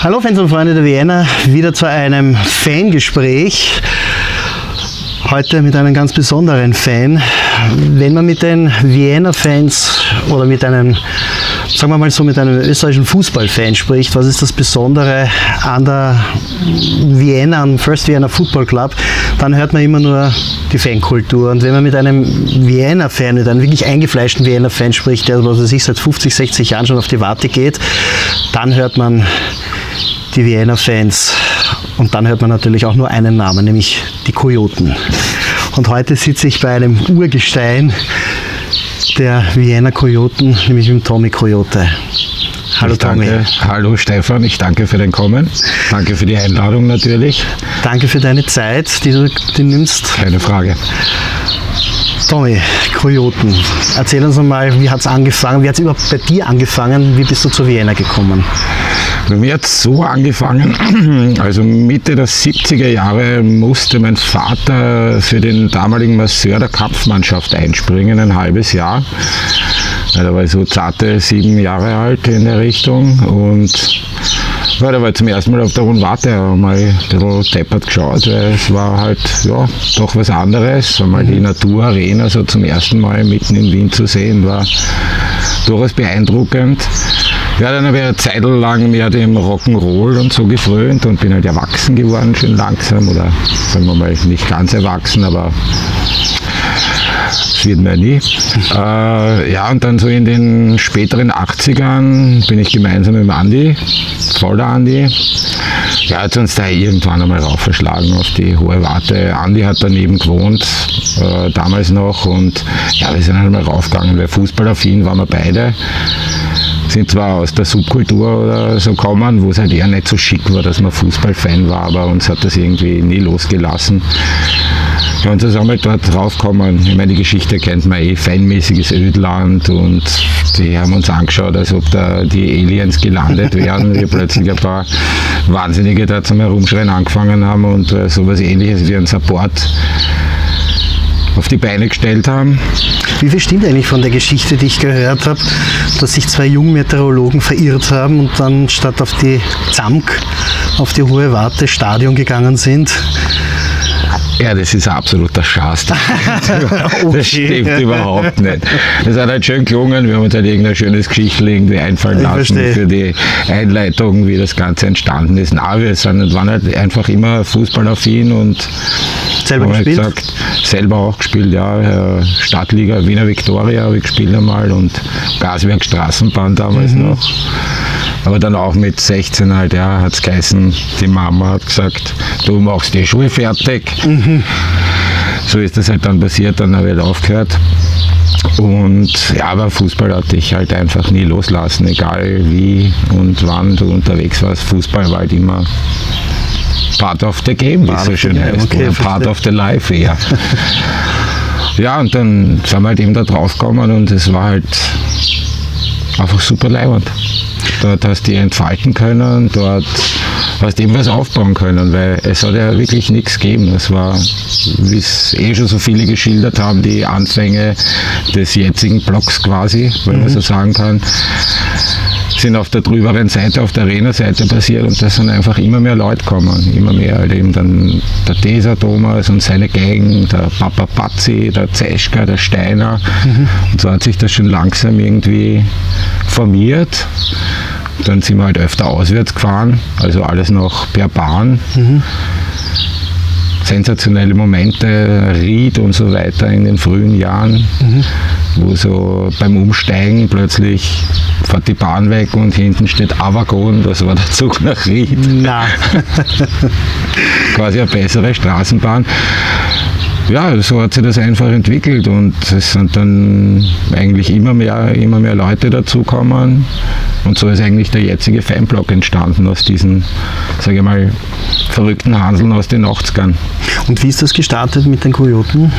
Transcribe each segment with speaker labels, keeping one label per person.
Speaker 1: Hallo Fans und Freunde der Vienna, wieder zu einem Fangespräch. Heute mit einem ganz besonderen Fan. Wenn man mit den Vienna-Fans oder mit einem, sagen wir mal so, mit einem österreichischen Fußballfan spricht, was ist das Besondere an der Vienna, am First Vienna Football Club, dann hört man immer nur die Fankultur. Und wenn man mit einem Vienna-Fan, mit einem wirklich eingefleischten Vienna-Fan spricht, der was weiß ich, seit 50, 60 Jahren schon auf die Warte geht, dann hört man die Vienna-Fans. Und dann hört man natürlich auch nur einen Namen, nämlich die Kojoten. Und heute sitze ich bei einem Urgestein der Vienna Kojoten, nämlich dem Tommy Kojote. Hallo Tommy.
Speaker 2: Hallo Stefan, ich danke für dein Kommen. Danke für die Einladung natürlich.
Speaker 1: Danke für deine Zeit, die du nimmst.
Speaker 2: Keine Frage.
Speaker 1: Tommy, Kojoten, erzähl uns mal, wie hat es angefangen? Wie hat es überhaupt bei dir angefangen? Wie bist du zu Vienna gekommen?
Speaker 2: Bei mir hat es so angefangen, also Mitte der 70er Jahre musste mein Vater für den damaligen Masseur der Kampfmannschaft einspringen, ein halbes Jahr. Da war ich so zarte 7 Jahre alt in der Richtung und da war ich zum ersten Mal auf der Hohen Warte, mal ein bisschen deppert geschaut, weil es war halt ja, doch was anderes. Mal die Naturarena so zum ersten Mal mitten in Wien zu sehen, war durchaus beeindruckend. Ja, dann habe ich eine Zeit lang mehr dem Rock'n'Roll und so gefrönt und bin halt erwachsen geworden, schön langsam, oder sagen wir mal nicht ganz erwachsen, aber das wird mir nie. Ja, und dann so in den späteren 80ern bin ich gemeinsam mit dem Andi, voller Andi, ja, hat uns da irgendwann einmal rauf verschlagen auf die Hohe Warte. Andi hat daneben gewohnt, damals noch, und ja, wir sind halt mal raufgegangen, weil fußballaffin waren wir beide. Sind zwar aus der Subkultur oder so kommen, wo es halt eher nicht so schick war, dass man Fußballfan war, aber uns hat das irgendwie nie losgelassen. Ja, und so sind wir dort draufgekommen. Ich meine, die Geschichte kennt man eh, feinmäßiges Ödland, und die haben uns angeschaut, als ob da die Aliens gelandet wären. Wir plötzlich ein paar Wahnsinnige da zum Herumschreien angefangen haben und sowas Ähnliches wie ein Support auf die Beine gestellt haben.
Speaker 1: Wie viel stimmt eigentlich von der Geschichte, die ich gehört habe, dass sich 2 Jungmeteorologen verirrt haben und dann statt auf die ZAMK, auf die Hohe Warte Stadion gegangen sind?
Speaker 2: Ja, das ist ein absoluter Schatz.
Speaker 1: Okay.
Speaker 2: Das stimmt überhaupt nicht. Das hat halt schön gelungen. Wir haben uns halt irgendein schönes Geschichtel irgendwie einfallen lassen für die Einleitung, wie das Ganze entstanden ist. Na, waren halt einfach immer fußballaffin und
Speaker 1: selber gespielt?
Speaker 2: Gesagt, selber auch gespielt, ja. Stadtliga Wiener Viktoria habe ich gespielt einmal und Gaswerk Straßenbahn damals noch. Aber dann auch mit 16 halt, ja, hat es geheißen, die Mama hat gesagt, du machst die Schule fertig. So ist das halt dann passiert, dann habe ich halt aufgehört. Und ja, aber Fußball hatte ich halt einfach nie loslassen, egal wie und wann du unterwegs warst. Fußball war halt immer part of the game, wie es so schön heißt, okay, oder part of the life eher. Ja, und dann sind wir halt eben da drauf gekommen und es war halt einfach super leibend. Dort hast du dich entfalten können, dort hast du eben was aufbauen können, weil es hat ja wirklich nichts gegeben. Es war, wie es eh schon so viele geschildert haben, die Anfänge des jetzigen Blocks quasi, wenn man so sagen kann, sind auf der drüberen Seite, auf der Arena-Seite passiert, und da sind einfach immer mehr Leute gekommen, immer mehr, halt eben dann der Teser Thomas und seine Gang, der Papa Patzi, der Zeschka, der Steiner, und so hat sich das schon langsam irgendwie formiert. Dann sind wir halt öfter auswärts gefahren, also alles noch per Bahn. Sensationelle Momente, Ried und so weiter in den frühen Jahren, wo so beim Umsteigen plötzlich fährt die Bahn weg und hinten steht Avagon, das war der Zug nach Ried. Na. Quasi eine bessere Straßenbahn. Ja, so hat sich das einfach entwickelt, und es sind dann eigentlich immer mehr Leute dazugekommen, und so ist eigentlich der jetzige Fanblock entstanden aus diesen, sage ich mal, verrückten Hanseln aus den 80ern.
Speaker 1: Und wie ist das gestartet mit den Kojoten?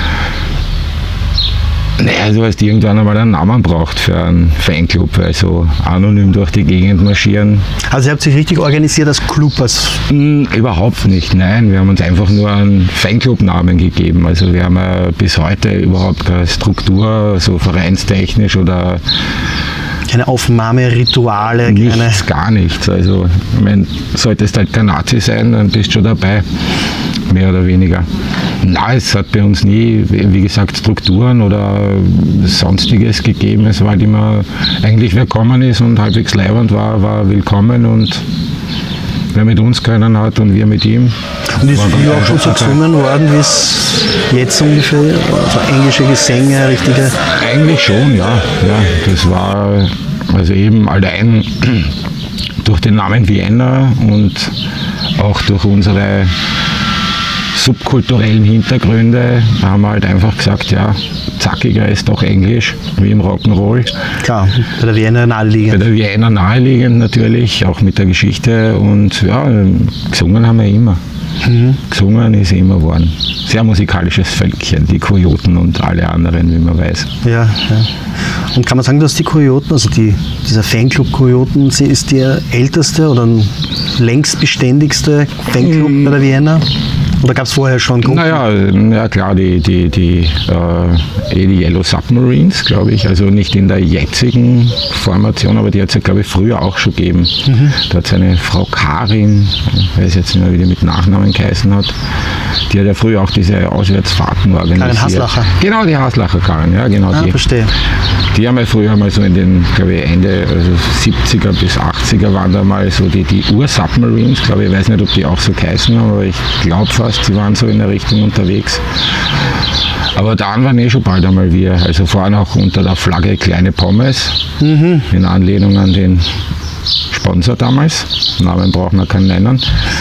Speaker 2: Naja, du hast irgendwann einmal einen Namen braucht für einen Fanclub, weil so anonym durch die Gegend marschieren.
Speaker 1: Also ihr habt sich richtig organisiert als Club?
Speaker 2: Überhaupt nicht, nein. Wir haben uns einfach nur einen Fanclub-Namen gegeben. Also wir haben ja bis heute überhaupt keine Struktur, so vereinstechnisch oder
Speaker 1: Keine Aufnahmerituale?
Speaker 2: Nichts, gar nichts. Also, ich meine, solltest halt kein Nazi sein, dann bist du schon dabei, mehr oder weniger. Nein, es hat bei uns nie, wie gesagt, Strukturen oder Sonstiges gegeben. Es war halt immer, eigentlich wer gekommen ist und halbwegs leibend war willkommen, und wer mit uns können hat und wir mit ihm.
Speaker 1: Und ist früher auch schon so gezwungen worden, wie es jetzt ungefähr, also englische Gesänge, richtige?
Speaker 2: Eigentlich schon, ja. Das war also eben allein durch den Namen Vienna und auch durch unsere subkulturellen Hintergründe haben wir halt einfach gesagt, ja, zackiger ist doch Englisch, wie im Rock'n'Roll.
Speaker 1: Klar, bei der Vienna naheliegend.
Speaker 2: Bei der Vienna naheliegend natürlich, auch mit der Geschichte, und ja, gesungen haben wir immer. Gesungen ist immer geworden. Sehr musikalisches Völkchen, die Kojoten und alle anderen, wie man weiß.
Speaker 1: Ja. Und kann man sagen, dass die Kojoten, also dieser Fanclub Kojoten, ist der älteste oder längst beständigste Fanclub bei der Vienna? Oder gab es vorher schon Gruppen?
Speaker 2: Ja klar, die Yellow Submarines, glaube ich. Also nicht in der jetzigen Formation, aber die hat es ja, glaube ich, früher auch schon gegeben. Da hat seine Frau Karin, ich weiß jetzt nicht mehr, wie die mit Nachnamen geheißen hat, die hat ja früher auch diese Auswärtsfahrten organisiert.
Speaker 1: Karin Haslacher.
Speaker 2: Genau, die Haslacher Karin, ja genau. Die.
Speaker 1: Verstehe.
Speaker 2: Die haben ja früher mal so in den, glaube ich, Ende 70er bis 80er waren da mal so die Ur-Submarines, glaube ich, weiß nicht, ob die auch so geheißen haben, aber ich glaube fast, sie waren so in der Richtung unterwegs. Aber dann waren schon bald einmal wir, also vorhin auch unter der Flagge Kleine Pommes, in Anlehnung an den Sponsor damals, Namen brauchen wir keinen nennen.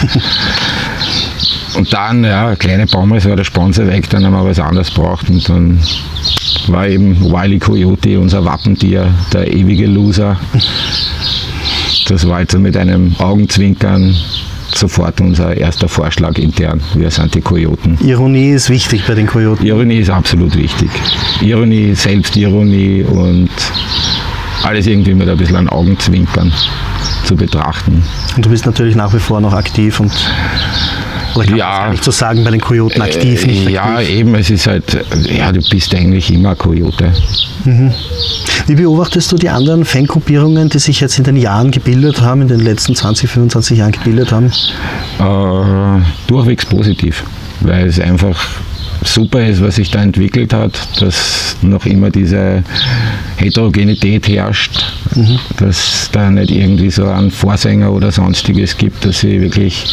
Speaker 2: Und dann, ja, Kleine Pommes war der Sponsor weg, dann haben wir was anderes braucht, und dann war eben Wile E. Coyote unser Wappentier, der ewige Loser. Das war jetzt mit einem Augenzwinkern sofort unser erster Vorschlag intern. Wir sind die Kojoten.
Speaker 1: Ironie ist wichtig bei den Kojoten.
Speaker 2: Ironie ist absolut wichtig. Ironie, Selbstironie und alles irgendwie mit ein bisschen ein Augenzwinkern zu betrachten.
Speaker 1: Und du bist natürlich nach wie vor noch aktiv und oder kann man das gar nicht so sagen, bei den Kojoten aktiv, nicht aktiv?
Speaker 2: Ja, eben, es ist halt, ja, du bist eigentlich immer Kojote.
Speaker 1: Wie beobachtest du die anderen Fangruppierungen, die sich jetzt in den Jahren gebildet haben, in den letzten 20, 25 Jahren gebildet haben?
Speaker 2: Durchwegs positiv, weil es einfach super ist, was sich da entwickelt hat, dass noch immer diese Heterogenität herrscht, dass da nicht irgendwie so einen Vorsänger oder sonstiges gibt, dass sie wirklich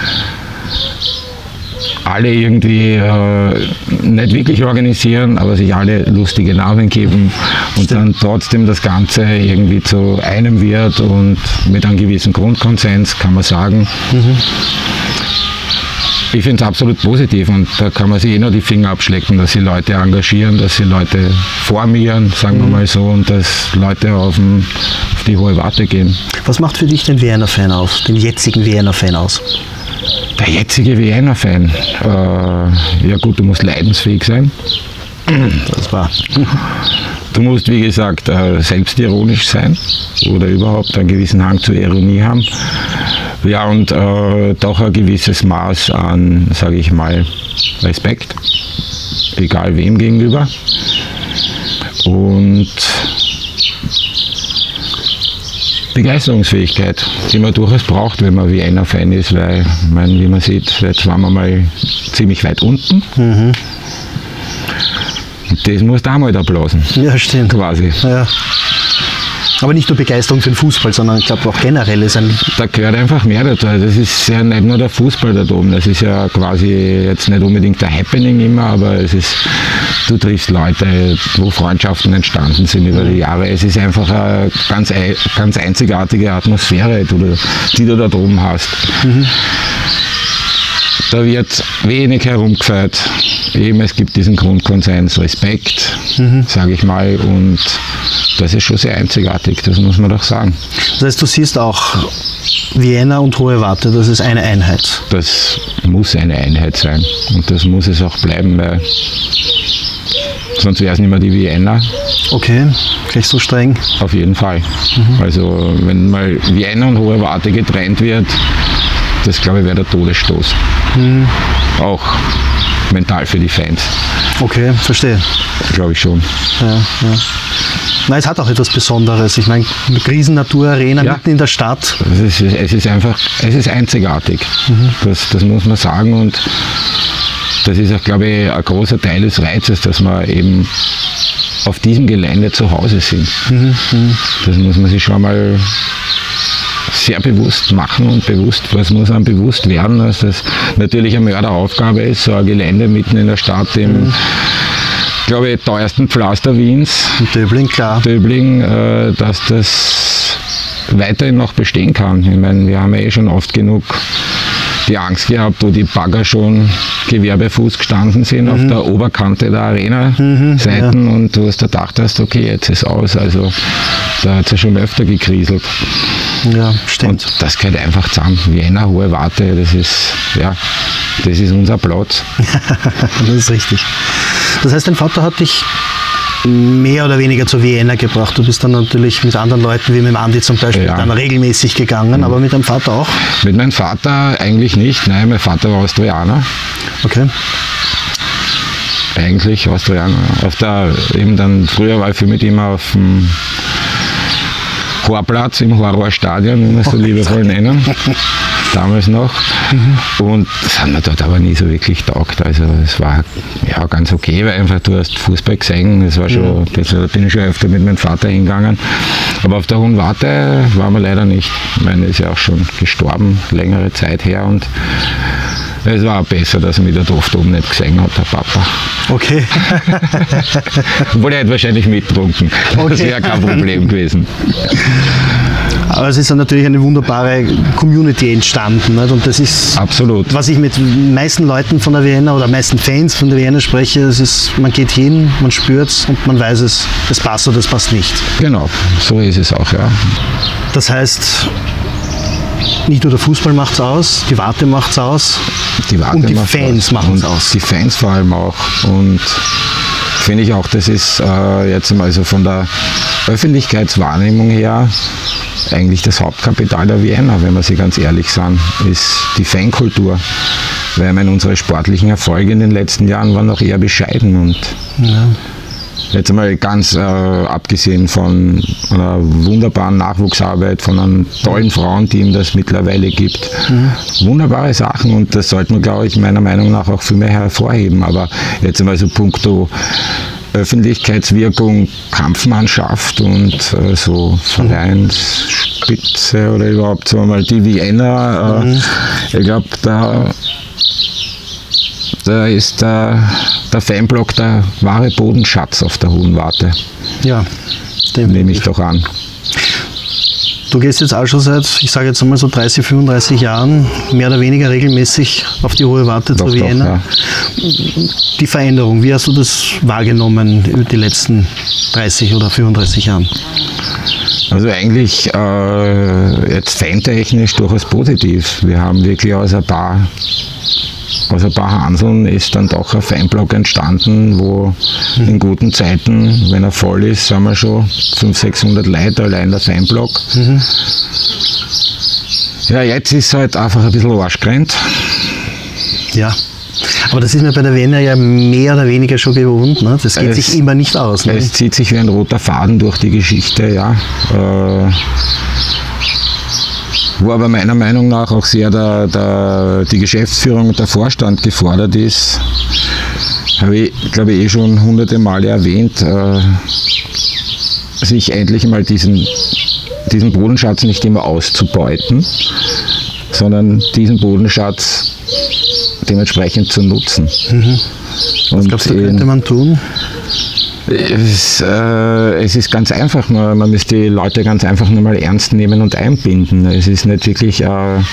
Speaker 2: alle irgendwie nicht wirklich organisieren, aber sich alle lustige Namen geben und dann trotzdem das Ganze irgendwie zu einem wird und mit einem gewissen Grundkonsens, kann man sagen. Ich finde es absolut positiv, und da kann man sich eh noch die Finger abschlecken, dass sie Leute engagieren, dass sie Leute formieren, sagen wir mal so, und dass Leute auf die hohe Warte gehen.
Speaker 1: Was macht für dich den Vienna-Fan aus, den jetzigen Vienna-Fan aus?
Speaker 2: Der jetzige Vienna-Fan, ja gut, du musst leidensfähig sein.
Speaker 1: Das war.
Speaker 2: Du musst, wie gesagt, selbstironisch sein oder überhaupt einen gewissen Hang zur Ironie haben. Ja, und doch ein gewisses Maß an, sage ich mal, Respekt, egal wem gegenüber. Und Begeisterungsfähigkeit, die man durchaus braucht, wenn man Vienna-Fan ist, weil, ich meine, wie man sieht, jetzt waren wir mal ziemlich weit unten. Und das musst du auch mal da blasen.
Speaker 1: Ja, stimmt.
Speaker 2: Quasi.
Speaker 1: Ja. Aber nicht nur Begeisterung für den Fußball, sondern ich glaube auch generell ist ein...
Speaker 2: Da gehört einfach mehr dazu. Das ist ja nicht nur der Fußball da oben. Das ist ja quasi jetzt nicht unbedingt der Happening immer, aber es ist, du triffst Leute, wo Freundschaften entstanden sind über die Jahre. Es ist einfach eine ganz einzigartige Atmosphäre, die du da oben hast. Da wird wenig herumgefeiert. Eben, es gibt diesen Grundkonsens, Respekt, sage ich mal, und das ist schon sehr einzigartig, das muss man doch sagen.
Speaker 1: Das heißt, du siehst auch Vienna und Hohe Warte, das ist eine Einheit.
Speaker 2: Das muss eine Einheit sein und das muss es auch bleiben, weil sonst wäre es nicht mehr die Vienna.
Speaker 1: Okay, gleich so streng?
Speaker 2: Auf jeden Fall. Also wenn mal Vienna und Hohe Warte getrennt wird, das glaube ich wäre der Todesstoß. Auch mental für die Fans.
Speaker 1: Okay, verstehe.
Speaker 2: Glaube ich schon.
Speaker 1: Ja. Na, es hat auch etwas Besonderes. Ich meine, eine riesen Naturarena mitten in der Stadt.
Speaker 2: Es ist einzigartig. Das muss man sagen, und das ist auch, glaube ich, ein großer Teil des Reizes, dass wir eben auf diesem Gelände zu Hause sind. Das muss man sich schon mal sehr bewusst machen und was muss einem bewusst werden, dass das natürlich eine Mörderaufgabe ist, so ein Gelände mitten in der Stadt im, glaube ich, teuersten Pflaster Wiens.
Speaker 1: Döbling, klar.
Speaker 2: Döbling, dass das weiterhin noch bestehen kann. Ich meine, wir haben ja schon oft genug die Angst gehabt, wo die Bagger schon Gewerbefuß gestanden sind auf der Oberkante der Arena-Seiten und du hast da gedacht hast, okay, jetzt ist aus. Also da hat es ja schon öfter gekriselt.
Speaker 1: Ja, stimmt.
Speaker 2: Und das gehört einfach zusammen. Vienna, Hohe Warte, das ist unser Platz.
Speaker 1: Das ist richtig. Das heißt, dein Vater hat dich mehr oder weniger zur Vienna gebracht. Du bist dann natürlich mit anderen Leuten, wie mit dem Andi zum Beispiel, dann regelmäßig gegangen, aber mit deinem Vater auch? Mit
Speaker 2: meinem Vater eigentlich nicht. Nein, mein Vater war Austrianer.
Speaker 1: Okay.
Speaker 2: Eigentlich Austrianer. Früher war ich viel mit ihm auf dem Horplatz im Horrorstadion, wie wir es so liebevoll nennen. Damals noch. Und das haben wir dort aber nie so wirklich taugt. Also es war ja ganz okay, weil einfach du hast Fußball gesehen. Das war schon, da bin ich schon öfter mit meinem Vater hingegangen. Aber auf der Hohen Warte waren wir leider nicht. Ich meine, er ist ja auch schon gestorben, längere Zeit her, und es war auch besser, dass er mich dort oft oben nicht gesehen hat, der Papa.
Speaker 1: Okay.
Speaker 2: Obwohl er hätte wahrscheinlich mittrunken. Okay. Das wäre kein Problem gewesen.
Speaker 1: Aber es ist dann natürlich eine wunderbare Community entstanden. Nicht? Und das ist,
Speaker 2: absolut,
Speaker 1: was ich mit den meisten Leuten von der Vienna oder meisten Fans von der Vienna spreche, das ist, man geht hin, man spürt es und man weiß es, das passt oder das passt nicht.
Speaker 2: Genau, so ist es auch, ja.
Speaker 1: Das heißt, nicht nur der Fußball macht es aus, die Warte macht es aus, und die Fans machen es aus.
Speaker 2: Die Fans vor allem auch. Und finde ich auch, das ist jetzt mal so von der Öffentlichkeitswahrnehmung her eigentlich das Hauptkapital der Vienna, wenn wir sie ganz ehrlich sind, ist die Fankultur. Weil ich meine, unsere sportlichen Erfolge in den letzten Jahren waren noch eher bescheiden. Und jetzt einmal ganz abgesehen von einer wunderbaren Nachwuchsarbeit, von einem tollen Frauenteam, das es mittlerweile gibt. Wunderbare Sachen, und das sollte man, glaube ich, meiner Meinung nach auch viel mehr hervorheben. Aber jetzt einmal so puncto Öffentlichkeitswirkung, Kampfmannschaft und so Vereinsspitze oder überhaupt so mal die Vienna. Ich glaube, da ist der Fanblock der wahre Bodenschatz auf der Hohen Warte.
Speaker 1: Ja,
Speaker 2: nehme ich doch an.
Speaker 1: Du gehst jetzt auch schon seit, ich sage jetzt einmal so 30, 35 Jahren, mehr oder weniger regelmäßig auf die Hohe Warte zur Vienna. Ja. Die Veränderung, wie hast du das wahrgenommen über die letzten 30 oder 35 Jahren?
Speaker 2: Also eigentlich jetzt fantechnisch durchaus positiv. Wir haben wirklich aus ein paar Hanseln ist dann doch ein Fanblock entstanden, wo in guten Zeiten, wenn er voll ist, sind wir schon 500, 600 Leute, allein der Fanblock. Ja, jetzt ist es halt einfach ein bisschen arschgrenzt.
Speaker 1: Ja, aber das ist mir bei der Vienna ja mehr oder weniger schon gewohnt. Ne? Das geht sich immer nicht aus. Ne?
Speaker 2: Es zieht sich wie ein roter Faden durch die Geschichte, ja. Wo aber meiner Meinung nach auch sehr die Geschäftsführung und der Vorstand gefordert ist, habe ich, glaube ich, schon hunderte Male erwähnt, sich endlich mal diesen Bodenschatz nicht immer auszubeuten, sondern diesen Bodenschatz dementsprechend zu nutzen.
Speaker 1: Was glaubst du, könnte man tun?
Speaker 2: Es ist ganz einfach, man müsste die Leute ganz einfach nur mal ernst nehmen und einbinden. Es ist nicht wirklich, man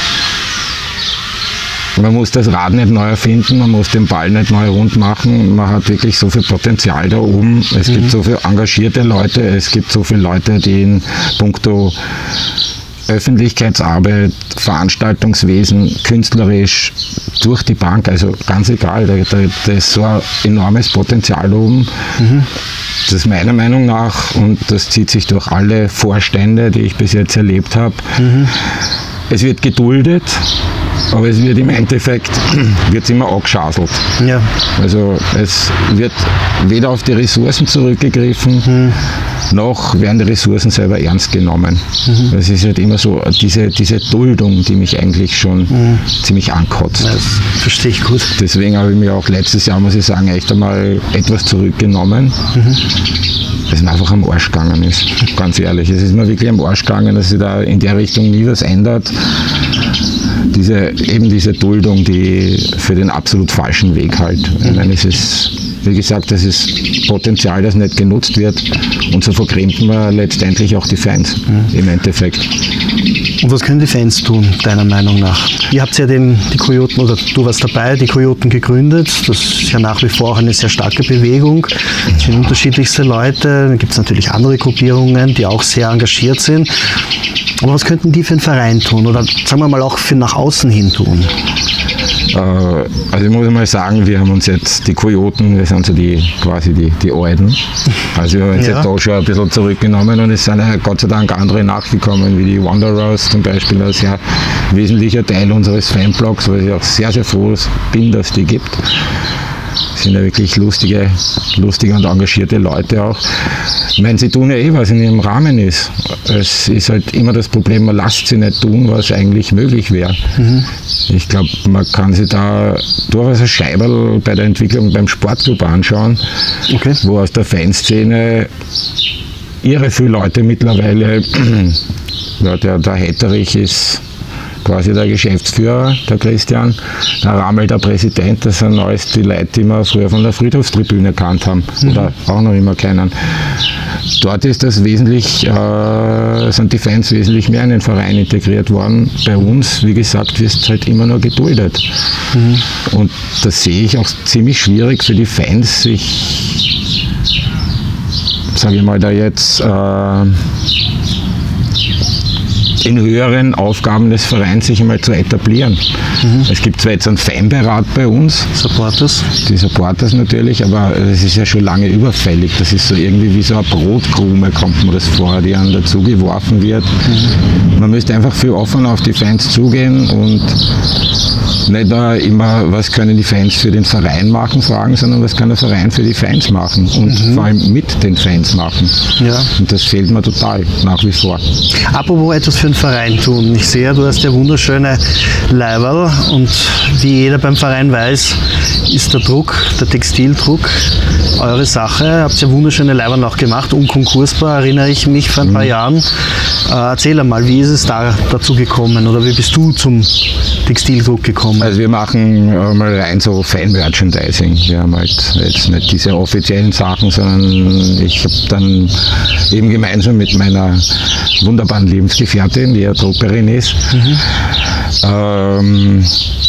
Speaker 2: muss das Rad nicht neu erfinden, man muss den Ball nicht neu rund machen, man hat wirklich so viel Potenzial da oben, es gibt so viele engagierte Leute, es gibt so viele Leute, die in puncto Öffentlichkeitsarbeit, Veranstaltungswesen, künstlerisch durch die Bank, also ganz egal, da ist so ein enormes Potenzial oben. Das ist meiner Meinung nach, und das zieht sich durch alle Vorstände, die ich bis jetzt erlebt habe, es wird geduldet, Aber es wird im Endeffekt immer angeschaselt.
Speaker 1: Ja.
Speaker 2: Also es wird weder auf die Ressourcen zurückgegriffen, noch werden die Ressourcen selber ernst genommen. Es ist halt immer so diese Duldung, die mich eigentlich schon ziemlich ankotzt.
Speaker 1: Das verstehe ich gut.
Speaker 2: Deswegen habe ich mir auch letztes Jahr, muss ich sagen, echt einmal etwas zurückgenommen. Dass mir einfach am Arsch gegangen ist, ganz ehrlich. Es ist mir wirklich am Arsch gegangen, dass sich da in der Richtung nie was ändert. Diese Duldung, die für den absolut falschen Weg halt. Ich meine, es ist, wie gesagt, das ist Potenzial, das nicht genutzt wird, und so verkrempeln wir letztendlich auch die Fans im Endeffekt.
Speaker 1: Und was können die Fans tun, deiner Meinung nach? Ihr habt ja die Kojoten, oder du warst dabei, die Kojoten gegründet. Das ist ja nach wie vor auch eine sehr starke Bewegung. Es sind unterschiedlichste Leute. Dann gibt es natürlich andere Gruppierungen, die auch sehr engagiert sind. Aber was könnten die für einen Verein tun? Oder sagen wir mal auch für nach außen hin tun?
Speaker 2: Also ich muss mal sagen, wir haben uns jetzt, die Kojoten, wir sind so quasi die Alten. Also wir haben uns jetzt auch schon ein bisschen zurückgenommen, und es sind ja Gott sei Dank andere nachgekommen, wie die Wanderers zum Beispiel, ein sehr wesentlicher Teil unseres Fanblogs, weil ich auch sehr, sehr froh bin, dass die gibt. Das sind ja wirklich lustige und engagierte Leute auch. Ich meine, sie tun ja was in ihrem Rahmen ist. Es ist halt immer das Problem, man lässt sie nicht tun, was eigentlich möglich wäre. Ich glaube, man kann sich da durchaus ein Scheiberl bei der Entwicklung beim Sportclub anschauen, wo aus der Fanszene irre viele Leute mittlerweile, der Hetterich ist quasi der Geschäftsführer, der Christian, der Ramel der Präsident, das sind alles die Leute, die wir früher von der Friedhofstribüne kannt haben oder auch noch immer kennen. Dort ist das sind die Fans wesentlich mehr in den Verein integriert worden. Bei uns, wie gesagt, wirst halt immer nur geduldet. Und das sehe ich auch ziemlich schwierig für die Fans, sich, sage ich mal, da jetzt in höheren Aufgaben des Vereins sich einmal zu etablieren. Es gibt zwar jetzt einen Fanberat bei uns,
Speaker 1: Supporters.
Speaker 2: Die Supporters natürlich, aber es ist ja schon lange überfällig. Das ist so irgendwie wie so eine Brotkrume, kommt mir das vor, die einem dazu geworfen wird. Man müsste einfach viel offener auf die Fans zugehen und nicht nur immer, was können die Fans für den Verein machen, fragen, sondern was kann der Verein für die Fans machen und vor allem mit den Fans machen. Ja. Und das fehlt mir total, nach wie vor.
Speaker 1: Apropos etwas für den Verein tun. Ich sehe, du hast ja wunderschöne Leiberl, und wie jeder beim Verein weiß, ist der Druck, der Textildruck, eure Sache. Ihr habt ja wunderschöne Leiberl auch gemacht, unkonkursbar, erinnere ich mich, vor ein paar Jahren. Erzähl einmal, wie ist es dazu gekommen, oder wie bist du zum Textildruck gekommen?
Speaker 2: Also wir machen mal rein so Fan-Merchandising. Wir haben halt jetzt nicht diese offiziellen Sachen, sondern ich habe dann eben gemeinsam mit meiner wunderbaren Lebensgefährtin, die ja Trupperin ist, haben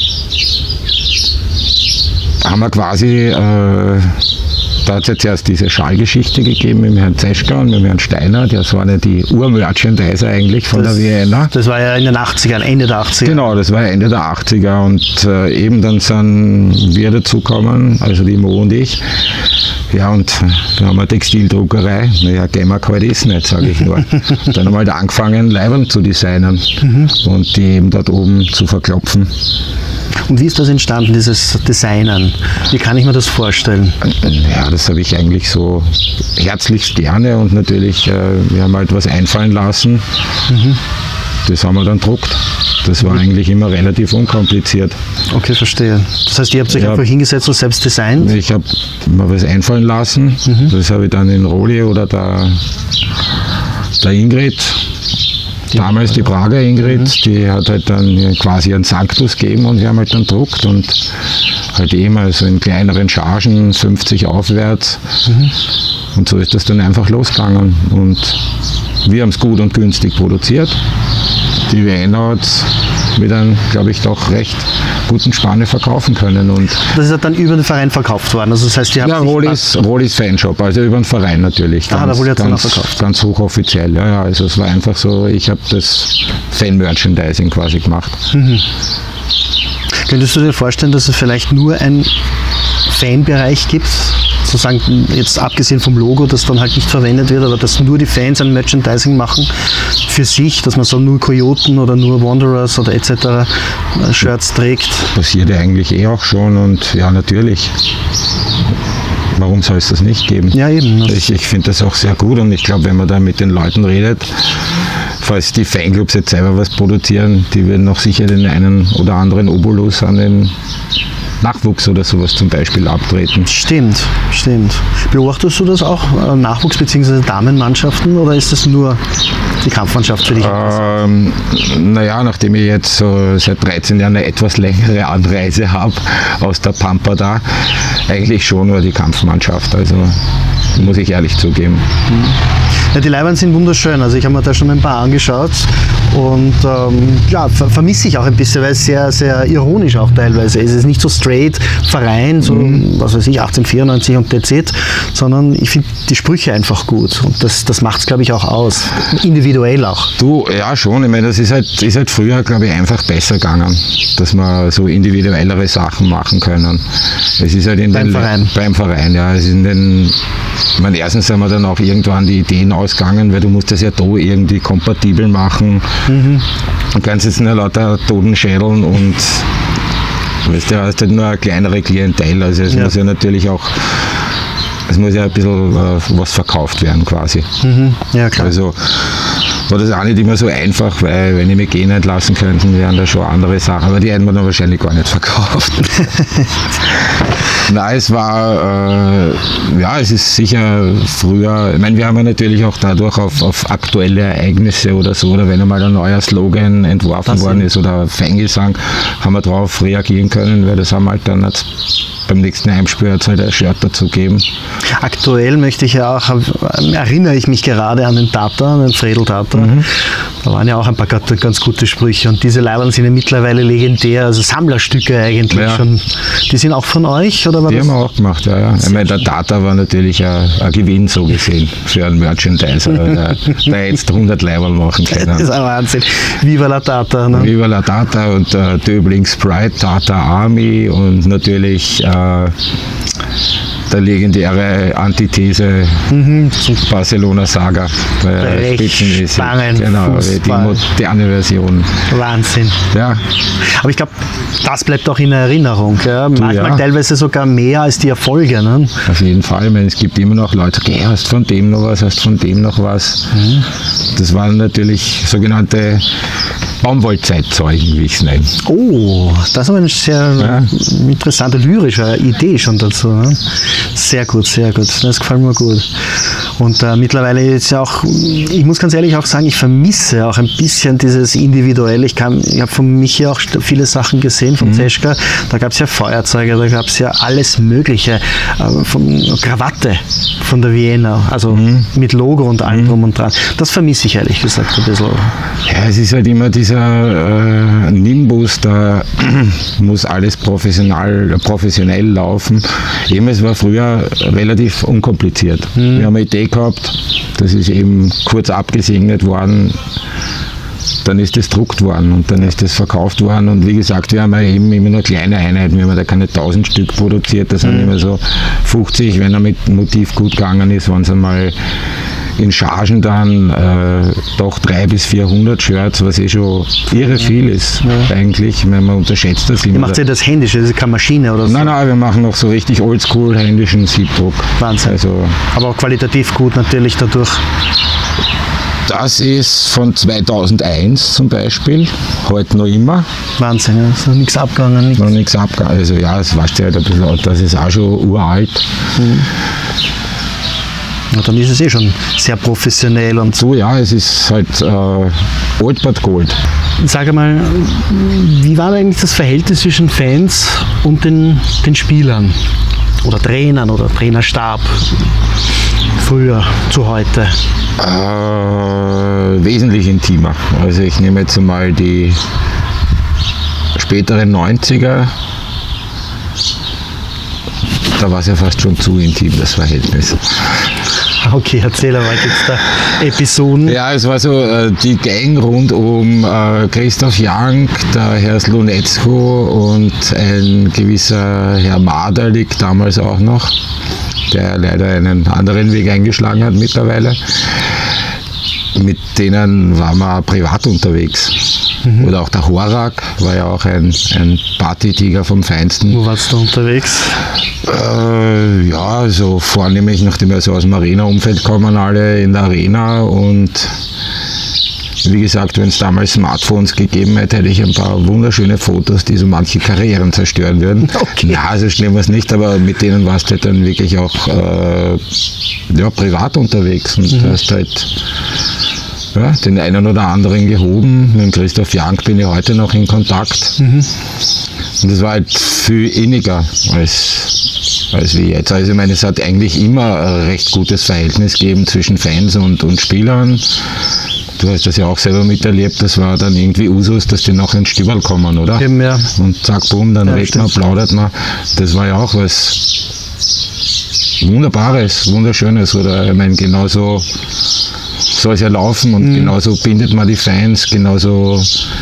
Speaker 2: wir quasi, da hat es jetzt erst diese Schallgeschichte gegeben mit Herrn Zeschka und mit Herrn Steiner, das waren ja die Ur-Merchandiser eigentlich von der Vienna.
Speaker 1: Das war ja in den 80ern, Ende der 80er.
Speaker 2: Genau, das war ja Ende der 80er, und eben dann sind wir dazugekommen, also die Mo und ich. Ja, und wir haben eine Textildruckerei. Naja, gehen wir halt ist nicht, sage ich nur. Dann haben wir halt angefangen, Leibern zu designen und die eben dort oben zu verklopfen.
Speaker 1: Und wie ist das entstanden, dieses Designen? Wie kann ich mir das vorstellen?
Speaker 2: Ja, das habe ich eigentlich so herzlichst gerne, und natürlich, wir haben halt was einfallen lassen. Das haben wir dann gedruckt. Das war eigentlich immer relativ unkompliziert.
Speaker 1: Okay, verstehe. Das heißt, ihr habt euch einfach hingesetzt und selbst designt?
Speaker 2: Ich habe mir was einfallen lassen. Das habe ich dann in Roli oder der Ingrid, damals die Prager Ingrid, die hat halt dann quasi einen Sanctus gegeben, und wir haben halt dann gedruckt und halt immer so in kleineren Chargen, 50 aufwärts. Und so ist das dann einfach losgegangen. Und wir haben es gut und günstig produziert. Die Vienna hat mit einem, glaube ich, doch recht guten Spanne verkaufen können. Und
Speaker 1: das ist dann über den Verein verkauft worden? Also das heißt, ihr habt
Speaker 2: Rolis Fanshop, also über den Verein natürlich.
Speaker 1: Da wurde jetzt noch verkauft.
Speaker 2: Ganz hochoffiziell, ja. Also es war einfach so, ich habe das Fan-Merchandising quasi gemacht.
Speaker 1: Könntest du dir vorstellen, dass es vielleicht nur einen Fanbereich gibt sozusagen, jetzt abgesehen vom Logo, das dann halt nicht verwendet wird, aber dass nur die Fans ein Merchandising machen für sich, dass man so nur Kojoten oder nur Wanderers oder etc. Shirts trägt.
Speaker 2: Passiert ja eigentlich auch schon und ja, natürlich. Warum soll es das nicht geben?
Speaker 1: Ja, eben.
Speaker 2: Ich finde das auch sehr gut und ich glaube, wenn man da mit den Leuten redet, falls die Fanclubs jetzt selber was produzieren, die werden auch sicher den einen oder anderen Obolus an den Nachwuchs oder sowas zum Beispiel abtreten.
Speaker 1: Stimmt. Beobachtest du das auch, Nachwuchs- bzw. Damenmannschaften, oder ist das nur die Kampfmannschaft für dich?
Speaker 2: Naja, nachdem ich jetzt so seit 13 Jahren eine etwas längere Anreise habe aus der Pampa da, eigentlich schon nur die Kampfmannschaft, also muss ich ehrlich zugeben.
Speaker 1: Ja, die Leibern sind wunderschön, also ich habe mir da schon ein paar angeschaut und ja, vermisse ich auch ein bisschen, weil es sehr, sehr ironisch auch teilweise ist. Es ist nicht so straight Verein, so was weiß ich, 1894 und that's, sondern ich finde die Sprüche einfach gut und das macht es, glaube ich, auch aus, individuell auch.
Speaker 2: Du, ja schon, ich meine, das ist halt früher, glaube ich, einfach besser gegangen, dass man so individuellere Sachen machen können. Es ist halt beim Verein, ja. Es ist ich meine, erstens sind wir dann auch irgendwann die Ideen ausgegangen, weil du musst das ja da irgendwie kompatibel machen. Du kannst jetzt nur lauter Toten schädeln und weißt du, hast halt nur eine kleinere Klientel. Also es muss ja natürlich auch, es muss ja ein bisschen was verkauft werden quasi.
Speaker 1: Ja, klar.
Speaker 2: Also war das auch nicht immer so einfach, weil wenn ich mich gehen entlassen könnten, wären da schon andere Sachen, aber die hätten wir dann wahrscheinlich gar nicht verkauft. Nein, es war, ja, es ist sicher früher, ich meine, wir haben ja natürlich auch dadurch auf aktuelle Ereignisse oder so, oder wenn einmal ein neuer Slogan entworfen worden ist oder Fangesang, haben wir darauf reagieren können, weil das haben wir halt dann beim nächsten Heimspiel halt ein Shirt dazu geben.
Speaker 1: Aktuell möchte ich ja auch, erinnere ich mich gerade an den Tata, an den Fredel Tata. Da waren ja auch ein paar ganz gute Sprüche und diese Leiberl sind ja mittlerweile legendär, also Sammlerstücke eigentlich schon. Die sind auch von euch? Oder war
Speaker 2: die
Speaker 1: das?
Speaker 2: haben wir auch gemacht, ja. Ich meine, der Tata war natürlich ein Gewinn so gesehen für einen Merchandiser, der jetzt 100 Leiberl machen können.
Speaker 1: Das ist ein Wahnsinn. Viva la Tata. Ne?
Speaker 2: Viva la Tata und Döblings Pride, Tata Army und natürlich der legendäre Antithese Barcelona Saga, weil er Spitzen ist. Genau, die moderne Version.
Speaker 1: Wahnsinn.
Speaker 2: Ja.
Speaker 1: Aber ich glaube, das bleibt auch in Erinnerung. Ja? Manchmal teilweise sogar mehr als die Erfolge. Ne?
Speaker 2: Auf jeden Fall. Ich meine, es gibt immer noch Leute, die hast von dem noch was, hast von dem noch was. Das waren natürlich sogenannte Baumwollzeitzeugen, wie ich es nenne.
Speaker 1: Oh, das ist aber eine sehr interessante lyrische Idee schon dazu. Ne? Sehr gut, das gefällt mir gut. Und mittlerweile ist ja auch, ich muss ganz ehrlich auch sagen, ich vermisse auch ein bisschen dieses Individuelle. Ich habe von Michi auch viele Sachen gesehen, von Zeschka. Da gab es ja Feuerzeuge, da gab es ja alles Mögliche. Von Krawatte von der Vienna, also mit Logo und allem drum und dran. Das vermisse ich ehrlich gesagt ein bisschen.
Speaker 2: Ja, es ist halt immer dieser Nimbus, da muss alles professionell laufen. Eben, es war früher relativ unkompliziert. Wir haben eine Idee gehabt, das ist eben kurz abgesegnet worden, dann ist das gedruckt worden und dann ist das verkauft worden und wie gesagt, wir haben ja eben immer nur kleine Einheiten, wir haben da keine 1000 Stück produziert, das sind immer so 50, wenn er mit Motiv gut gegangen ist, waren es einmal in Chargen dann doch 300 bis 400 Shirts, was schon irre viel ist eigentlich, wenn man unterschätzt das immer.
Speaker 1: Macht ihr das händisch, das ist keine Maschine oder so?
Speaker 2: Nein, wir machen noch so richtig oldschool händischen Siebdruck.
Speaker 1: Wahnsinn.
Speaker 2: Also,
Speaker 1: aber auch qualitativ gut natürlich dadurch.
Speaker 2: Das ist von 2001 zum Beispiel, heute noch immer.
Speaker 1: Wahnsinn, ja. Ist noch nichts abgegangen.
Speaker 2: Noch nichts abgegangen, also ja, das weißt du halt ein bisschen, das ist auch schon uralt.
Speaker 1: Und dann ist es schon sehr professionell. Und
Speaker 2: so, ja, es ist halt Old but Gold.
Speaker 1: Sag einmal, wie war eigentlich das Verhältnis zwischen Fans und den Spielern? Oder Trainern oder Trainerstab? Früher zu heute?
Speaker 2: Wesentlich intimer. Also ich nehme jetzt mal die späteren 90er. Da war es ja fast schon zu intim, das Verhältnis.
Speaker 1: Okay, erzähl aber jetzt da Episoden.
Speaker 2: Ja, es war so die Gang rund um Christoph Jank, der Herr Slunecko und ein gewisser Herr Maderlik damals auch noch. der leider einen anderen Weg eingeschlagen hat mittlerweile. Mit denen waren wir privat unterwegs. Oder auch der Horak war ja auch ein Partytiger vom Feinsten.
Speaker 1: Wo warst du unterwegs?
Speaker 2: Ja, also vornehmlich, nachdem wir so aus dem Arena-Umfeld kommen, alle in der Arena. Und wie gesagt, wenn es damals Smartphones gegeben hätte, hätte ich ein paar wunderschöne Fotos, die so manche Karrieren zerstören würden. Okay. Ja, so schlimm war es nicht, aber mit denen warst du halt dann wirklich auch privat unterwegs. Und du hast halt den einen oder anderen gehoben. Mit dem Christoph Jank bin ich heute noch in Kontakt. Und das war halt viel inniger als wie jetzt. Also ich meine, es hat eigentlich immer ein recht gutes Verhältnis gegeben zwischen Fans und Spielern. Du hast das ja auch selber miterlebt, das war dann irgendwie Usus, dass die noch ins Stüberl kommen, oder?
Speaker 1: Eben, ja.
Speaker 2: Und zack, bumm, dann redet man, plaudert man. Das war ja auch was Wunderbares, Wunderschönes. Oder ich meine, genauso soll es ja laufen und genauso bindet man die Fans, genauso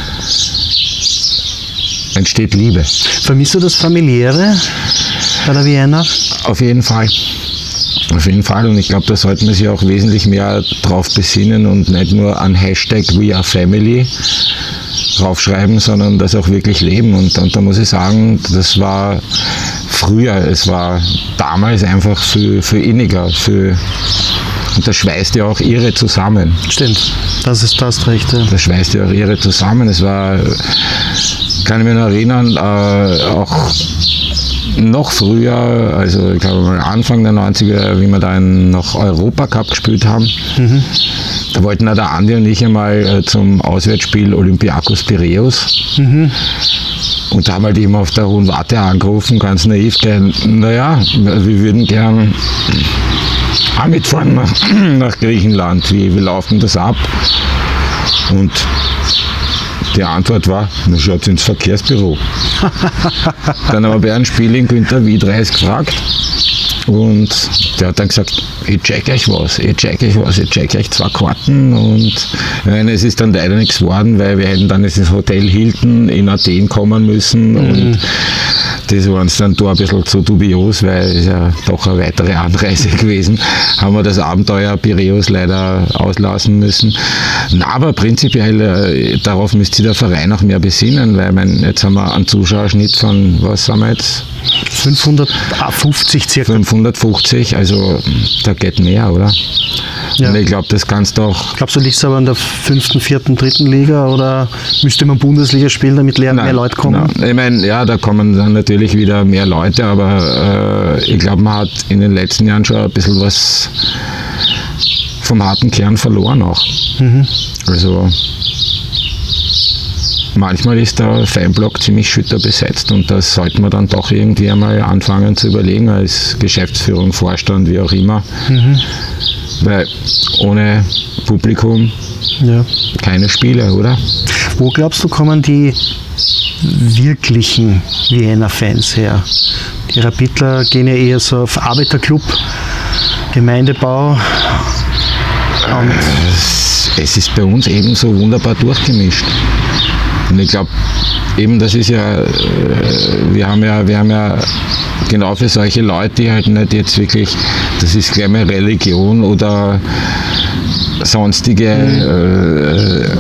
Speaker 2: entsteht Liebe.
Speaker 1: Vermisst du das Familiäre bei der Vienna?
Speaker 2: Auf jeden Fall. Auf jeden Fall, und ich glaube, da sollte man sich auch wesentlich mehr drauf besinnen und nicht nur an Hashtag #WeAreFamily draufschreiben, sondern das auch wirklich leben. Und da muss ich sagen, das war früher, es war damals einfach viel inniger, und das schweißt ja auch irre zusammen.
Speaker 1: Stimmt, das hast recht. Ja.
Speaker 2: Das schweißt ja auch irre zusammen. Es war, kann ich mich noch erinnern, auch noch früher, also ich glaube mal Anfang der 90er, wie wir da noch Europacup gespielt haben, da wollten ja der Andi und ich einmal zum Auswärtsspiel Olympiakos Piräus. Und da haben wir halt eben auf der Hohen Warte angerufen, ganz naiv, naja, wir würden gern auch mitfahren nach Griechenland, wie laufen das ab? Und die Antwort war, na schaut ins Verkehrsbüro. Dann haben wir bei einem Spiel in Günter Wiedreis gefragt und der hat dann gesagt, ich check euch 2 Karten, und es ist dann leider nichts geworden, weil wir hätten dann ins Hotel Hilton in Athen kommen müssen und das war uns dann da ein bisschen zu dubios, weil es ja doch eine weitere Anreise gewesen. Haben wir das Abenteuer Piräus leider auslassen müssen. Na, aber prinzipiell darauf müsste sich der Verein auch mehr besinnen, weil jetzt haben wir einen Zuschauerschnitt von, was haben wir jetzt?
Speaker 1: 550 circa.
Speaker 2: 550, also da geht mehr, oder? Ja. Und ich glaube, das kannst du auch.
Speaker 1: Glaubst du, liegst aber in der 5., 4., 3. Liga oder müsste man Bundesliga spielen, damit mehr Leute kommen?
Speaker 2: Nein. Ich meine, ja, da kommen dann natürlich wieder mehr Leute, aber ich glaube, man hat in den letzten Jahren schon ein bisschen was vom harten Kern verloren auch. Also manchmal ist der Fanblock ziemlich schütter besetzt und das sollte man dann doch irgendwie einmal anfangen zu überlegen, als Geschäftsführung, Vorstand, wie auch immer. Weil ohne Publikum keine Spiele, oder?
Speaker 1: Wo glaubst du, kommen die wirklichen Vienna-Fans her? Die Rapidler gehen ja eher so auf Arbeiterclub, Gemeindebau.
Speaker 2: Es ist bei uns eben so wunderbar durchgemischt. Und ich glaube, eben das ist ja, wir haben ja genau für solche Leute, die halt nicht jetzt wirklich, das ist gleich mal Religion oder sonstige,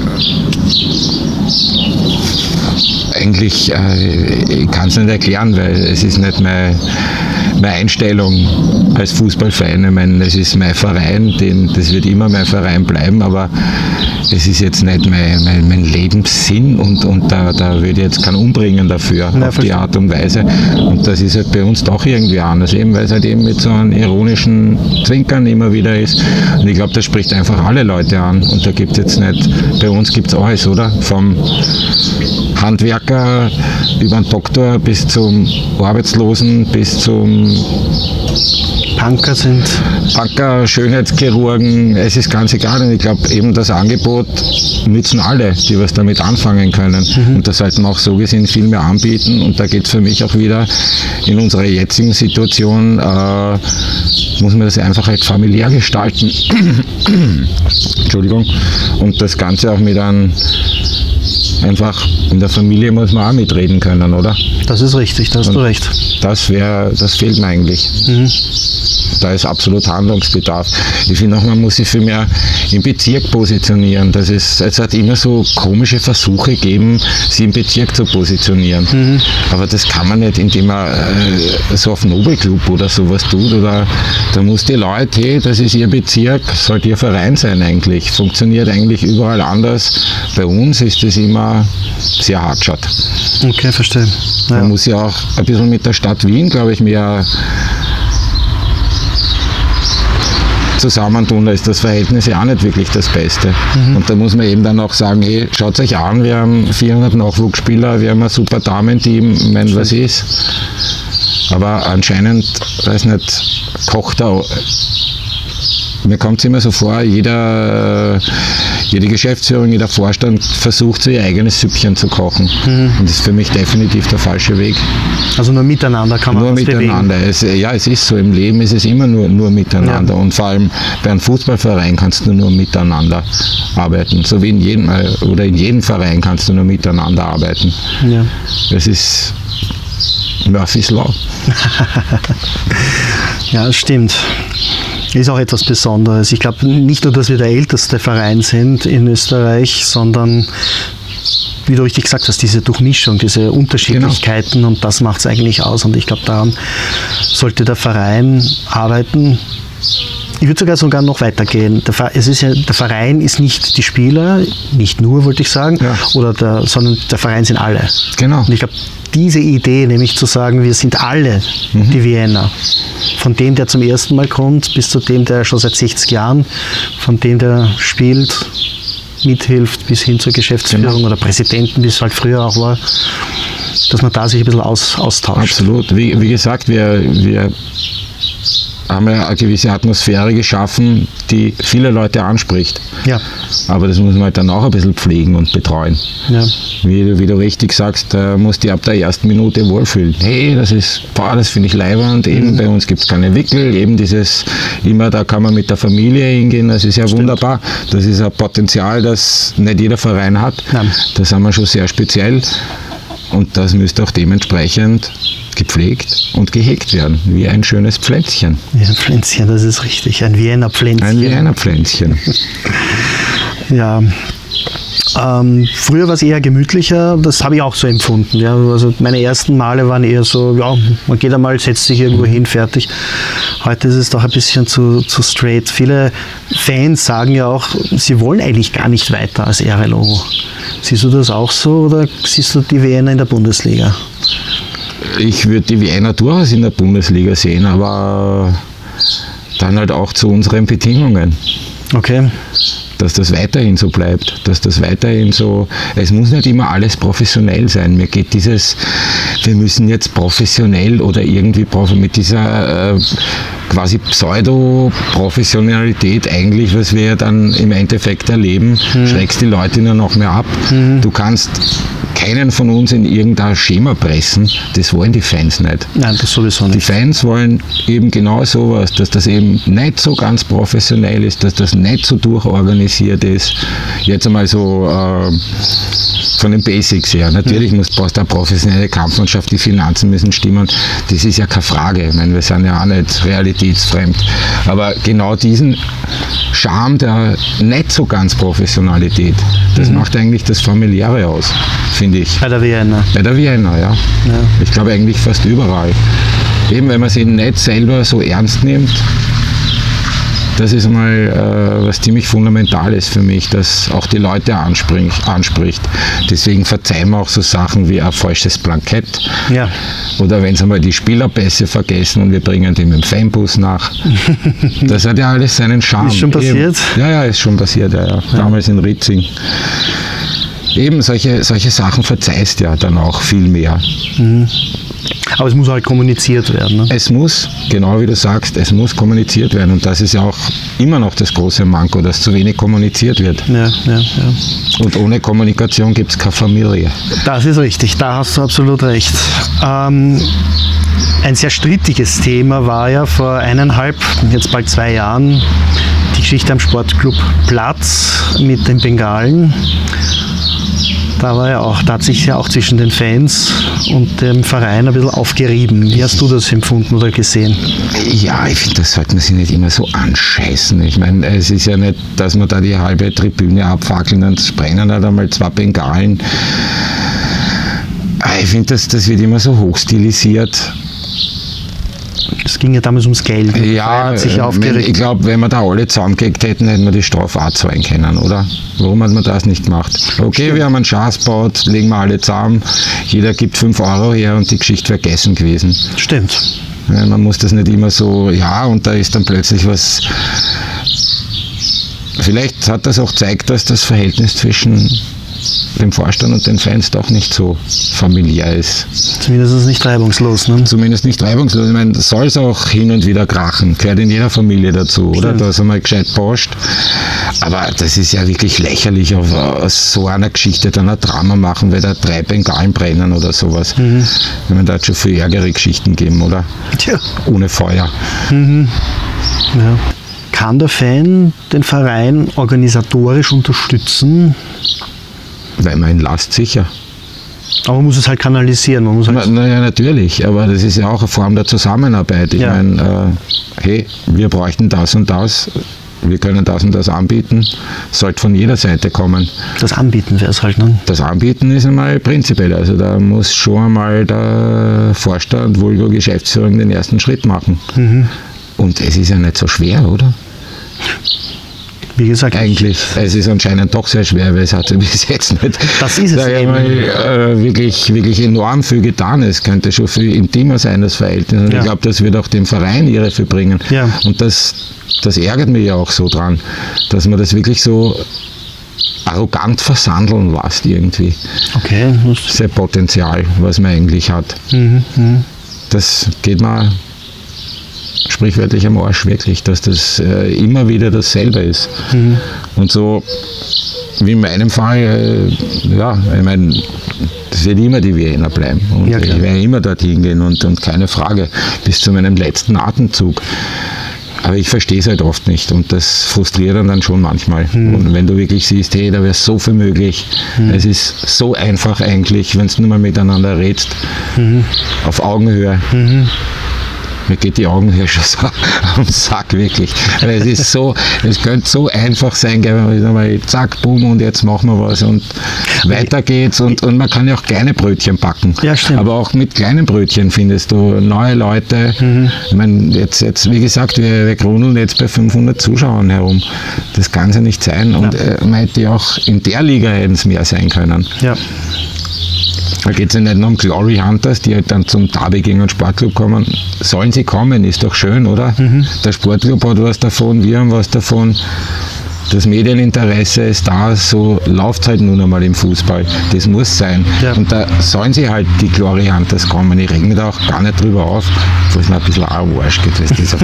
Speaker 2: eigentlich, ich kann es nicht erklären, weil es ist nicht meine Einstellung als Fußballfan. Ich meine, es ist mein Verein, das wird immer mein Verein bleiben, aber es ist jetzt nicht mein Lebenssinn und da würde ich jetzt keinen umbringen dafür, auf die Art und Weise. Und das ist halt bei uns doch irgendwie anders, eben weil es halt eben mit so einem ironischen Zwinkern immer wieder ist. Und ich glaube, das spricht einfach alle Leute an. Und da gibt es jetzt nicht, bei uns gibt es alles, oder? Vom Handwerker über den Doktor bis zum Arbeitslosen, bis zum Punker, Schönheitschirurgen, es ist ganz egal. Und ich glaube, eben das Angebot nützen alle, die was damit anfangen können. Und das sollten wir auch so gesehen viel mehr anbieten. Und da geht es für mich auch wieder in unserer jetzigen Situation, muss man das einfach halt familiär gestalten. Entschuldigung. Und das Ganze auch mit einem einfach in der Familie muss man auch mitreden können, oder?
Speaker 1: Das ist richtig, da hast du recht.
Speaker 2: Das fehlt mir eigentlich. Da ist absolut Handlungsbedarf. Ich finde auch, man muss sich viel mehr im Bezirk positionieren. Es hat immer so komische Versuche gegeben, sie im Bezirk zu positionieren. Aber das kann man nicht, indem man so auf Nobelclub oder sowas tut. Oder da muss die Leute, hey, das ist ihr Bezirk, sollte ihr Verein sein eigentlich. Funktioniert eigentlich überall anders. Bei uns ist das immer sehr hartschat.
Speaker 1: Okay, verstehe. Ja.
Speaker 2: Man muss ja auch ein bisschen mit der Stadt Wien, glaube ich, mehr zusammentun, da ist das Verhältnis ja auch nicht wirklich das Beste. Und da muss man eben dann auch sagen, hey, schaut euch an, wir haben 400 Nachwuchsspieler, wir haben ein super Damenteam, ich meine, was ist? Aber anscheinend, weiß nicht, kocht da. Mir kommt es immer so vor, jede Geschäftsführung, jeder Vorstand versucht, so ihr eigenes Süppchen zu kochen. Und das ist für mich definitiv der falsche Weg.
Speaker 1: Also nur miteinander kann man was
Speaker 2: miteinander.
Speaker 1: bewegen.
Speaker 2: Es ist so, im Leben ist es immer nur miteinander. Ja. Und vor allem bei einem Fußballverein kannst du nur miteinander arbeiten. So wie in jedem Verein kannst du nur miteinander arbeiten.
Speaker 1: Ja.
Speaker 2: Das ist Murphy's Law.
Speaker 1: Ja, das stimmt. Ist auch etwas Besonderes. Ich glaube nicht nur, dass wir der älteste Verein sind in Österreich, sondern, wie du richtig gesagt hast, diese Durchmischung, diese Unterschiedlichkeiten, genau. Und das macht es eigentlich aus. Und ich glaube, daran sollte der Verein arbeiten. Ich würde sogar noch weitergehen. Der Verein ist nicht die Spieler, nicht nur, wollte ich sagen, ja. Sondern der Verein sind alle.
Speaker 2: Genau.
Speaker 1: Und ich glaube, diese Idee, nämlich zu sagen, wir sind alle die Wiener, von dem, der zum ersten Mal kommt, bis zu dem, der schon seit 60 Jahren, von dem, der spielt, mithilft, bis hin zur Geschäftsführung oder Präsidenten, wie es halt früher auch war, dass man da sich ein bisschen austauscht.
Speaker 2: Absolut. Wie gesagt, wir haben ja eine gewisse Atmosphäre geschaffen, die viele Leute anspricht. Ja. Aber das muss man halt dann auch ein bisschen pflegen und betreuen. Ja. Wie du richtig sagst, musst du ab der ersten Minute wohlfühlen. Hey, das finde ich leibernd, eben bei uns gibt es keine Wickel, eben da kann man mit der Familie hingehen, das ist ja wunderbar. Das ist ein Potenzial, das nicht jeder Verein hat. Nein. Das haben wir schon sehr speziell. Und das müsste auch dementsprechend gepflegt und gehegt werden, wie ein schönes Pflänzchen.
Speaker 1: Ja, ein Pflänzchen, das ist richtig, ein Wiener Pflänzchen.
Speaker 2: Ein Wiener Pflänzchen.
Speaker 1: Ja, früher war es eher gemütlicher, das habe ich auch so empfunden. Ja. Also meine ersten Male waren eher so, ja, man geht einmal, setzt sich irgendwo hin, fertig. Heute ist es doch ein bisschen zu straight. Viele Fans sagen ja auch, sie wollen eigentlich gar nicht weiter als RLO. Siehst du das auch so oder siehst du die Wiener in der Bundesliga?
Speaker 2: Ich würde die Wiener durchaus in der Bundesliga sehen, aber dann halt auch zu unseren Bedingungen. Okay. Dass das weiterhin so bleibt, es muss nicht immer alles professionell sein. Mir geht wir müssen jetzt professionell oder irgendwie mit dieser quasi Pseudo-Professionalität eigentlich, was wir ja dann im Endeffekt erleben, schreckst die Leute nur noch mehr ab. Du kannst keinen von uns in irgendein Schema pressen, das wollen die Fans nicht.
Speaker 1: Nein, das sowieso nicht.
Speaker 2: Die Fans wollen eben genau sowas, dass das eben nicht so ganz professionell ist, dass das nicht so durchorganisiert ist. Jetzt einmal so von den Basics her. Natürlich brauchst du eine professionelle Kampfmannschaft, die Finanzen müssen stimmen. Das ist ja keine Frage. Ich meine, wir sind ja auch nicht realitätsfremd. Aber genau diesen Charme der nicht so ganz Professionalität, das macht eigentlich das Familiäre aus, finde ich.
Speaker 1: Bei der Wiener.
Speaker 2: Bei der Wiener, ja. Ich glaube eigentlich fast überall. Eben, wenn man sie nicht selber so ernst nimmt, das ist mal was ziemlich Fundamentales für mich, dass auch die Leute anspricht. Deswegen verzeihen wir auch so Sachen wie ein falsches Blankett. Ja. Oder wenn sie mal die Spielerpässe vergessen und wir bringen die mit dem Fanbus nach. Das hat ja alles seinen Charme.
Speaker 1: Ist schon passiert?
Speaker 2: Ja, ist schon passiert, ja. Damals in Ritzing. Eben solche Sachen verzeihst ja dann auch viel mehr.
Speaker 1: Aber es muss halt kommuniziert werden. Ne?
Speaker 2: Es muss, genau wie du sagst, es muss kommuniziert werden. Und das ist ja auch immer noch das große Manko, dass zu wenig kommuniziert wird. Ja. Und ohne Kommunikation gibt es keine Familie.
Speaker 1: Das ist richtig, da hast du absolut recht. Ein sehr strittiges Thema war ja vor 1,5, jetzt bald 2 Jahren, die Geschichte am Sportclub Platz mit den Bengalen. Da hat sich ja auch zwischen den Fans und dem Verein ein bisschen aufgerieben. Wie hast du das empfunden oder gesehen?
Speaker 2: Ja, ich finde, das sollte man sich nicht immer so anscheißen. Ich meine, es ist ja nicht, dass man da die halbe Tribüne abfackeln und sprengen halt einmal 2 Bengalen. Ich finde, das wird immer so hochstilisiert.
Speaker 1: Es ging ja damals ums Geld.
Speaker 2: Ja,
Speaker 1: hat sich aufgeregt.
Speaker 2: Ich glaube, wenn wir da alle zusammengekriegt hätten, hätten wir die Strafe auch zahlen können, oder? Warum hat man das nicht gemacht? Okay, stimmt. Wir haben einen Schatz gebaut, legen wir alle zusammen, jeder gibt 5 Euro her und die Geschichte wäre gegessen gewesen.
Speaker 1: Stimmt.
Speaker 2: Ja, man muss das nicht immer so, ja, und da ist dann plötzlich was. Vielleicht hat das auch gezeigt, dass das Verhältnis zwischen dem Vorstand und den Fans doch nicht so familiär ist.
Speaker 1: Zumindest nicht reibungslos, ne?
Speaker 2: Zumindest nicht reibungslos. Ich meine, soll es auch hin und wieder krachen. Gehört in jeder Familie dazu, oder?
Speaker 1: Stimmt.
Speaker 2: Da ist einmal gescheit Post. Aber das ist ja wirklich lächerlich, aus so einer Geschichte dann ein Drama machen, weil da 3 Bengalen brennen oder sowas. Mhm. Ich meine, da hat schon viel ärgere Geschichten gegeben, oder?
Speaker 1: Tja.
Speaker 2: Ohne Feuer.
Speaker 1: Mhm. Ja. Kann der Fan den Verein organisatorisch unterstützen?
Speaker 2: Weil man ihn lasst, sicher.
Speaker 1: Aber man muss es halt kanalisieren. Man muss halt
Speaker 2: naja, natürlich, aber das ist ja auch eine Form der Zusammenarbeit. Ich meine, hey, wir bräuchten das und das, wir können das und das anbieten, sollte von jeder Seite kommen.
Speaker 1: Das Anbieten wäre es halt, ne?
Speaker 2: Das Anbieten ist einmal prinzipiell, also da muss schon einmal der Vorstand, Vulgo Geschäftsführung, den ersten Schritt machen. Mhm. Und es ist ja nicht so schwer, oder?
Speaker 1: Wie gesagt,
Speaker 2: eigentlich, es ist anscheinend doch sehr schwer, weil es hat bis jetzt nicht wirklich enorm viel getan. Es könnte schon viel intimer sein, das Verhältnis. Und ich glaube, das wird auch dem Verein ihre viel bringen. Ja. Und das ärgert mich ja auch so dran, dass man das wirklich so arrogant versandeln lässt irgendwie. Okay. Das Potenzial, was man eigentlich hat. Mhm. Das geht mir sprichwörtlich am Arsch, wirklich, dass das immer wieder dasselbe ist. Mhm. Und so wie in meinem Fall, ich meine, das wird immer die Wiener bleiben. Und ich werde immer dorthin gehen und keine Frage, bis zu meinem letzten Atemzug. Aber ich verstehe es halt oft nicht und das frustriert dann schon manchmal. Mhm. Und wenn du wirklich siehst, hey, da wäre so viel möglich. Mhm. Es ist so einfach eigentlich, wenn du nur mal miteinander redest, auf Augenhöhe. Mhm. Mir geht die Augenhöhe schon so am Sack, wirklich. Aber es ist so, es könnte so einfach sein, wenn man mal zack, bumm und jetzt machen wir was und weiter geht's und man kann ja auch kleine Brötchen backen. Ja, stimmt. Aber auch mit kleinen Brötchen findest du neue Leute. Mhm. Ich meine, jetzt, wie gesagt, wir grudeln jetzt bei 500 Zuschauern herum. Das kann es ja nicht sein und man hätte ja auch in der Liga hätten es mehr sein können. Ja. Da geht es ja nicht nur um Glory Hunters, die halt dann zum Derby gegen den Sportclub kommen. Sollen sie kommen, ist doch schön, oder? Mhm. Der Sportclub hat was davon, wir haben was davon. Das Medieninteresse ist da, so läuft es halt nun einmal im Fußball. Das muss sein. Ja. Und da sollen sie halt die Glory Hunters kommen. Ich reg mich da auch gar nicht drüber auf, wo es mir ein bisschen auch Arsch geht. Das ist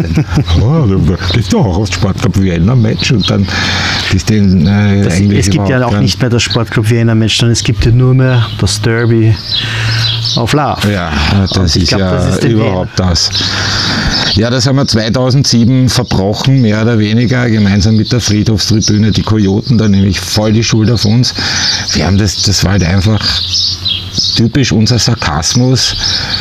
Speaker 2: doch auch aufs Sportclub Vienna Match und dann ist den
Speaker 1: es gibt ja auch nicht mehr das Sportclub Vienna Match, sondern es gibt ja nur mehr das Derby auf Love.
Speaker 2: Ja, das ist überhaupt das. Ja, das haben wir 2007 verbrochen, mehr oder weniger, gemeinsam mit der Friedhofstribüne, die Kojoten, da nämlich voll die Schuld auf uns. Wir haben das war halt einfach typisch unser Sarkasmus.